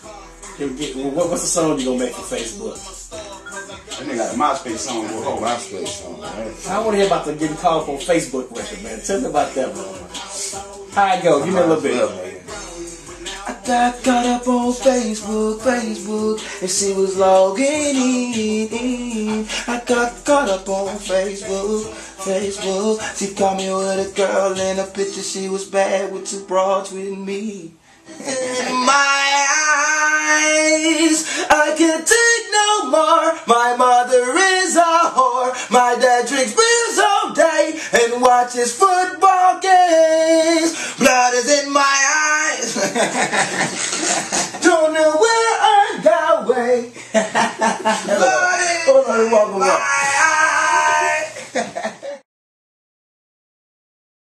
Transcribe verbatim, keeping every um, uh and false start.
What, what's the song you gonna make for Facebook? That nigga got a MySpace song. Oh, MySpace song, man. I want to hear about the getting called for Facebook record, man. Tell me about that, man. How it go? Give me a little bit. I got caught up on Facebook, Facebook, and she was logging in. I got caught up on Facebook, Facebook. She caught me with a girl in a picture. She was bad with two broads with me. In my eyes, I can't take no more. My mother is a whore. My dad drinks beers all day and watches football games. Blood is in my eyes. Don't know where I'm going. Blood in my